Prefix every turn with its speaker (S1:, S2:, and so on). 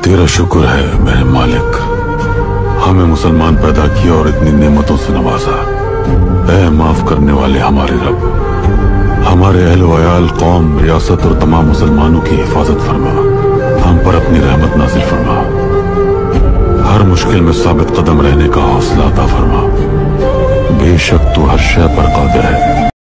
S1: तेरा शुक्र है मेरे मालिक, हमें मुसलमान पैदा किया और इतनी नेमतों से नवाजा। ऐ माफ करने वाले हमारे रब, हमारे अहल वयाल, कौम, रियासत और तमाम मुसलमानों की हिफाजत फरमा। हम पर अपनी रहमत नाजिल फरमा। हर मुश्किल में साबित कदम रहने का हौसला अता फरमा। बेशक तू हर शय पर कादिर है।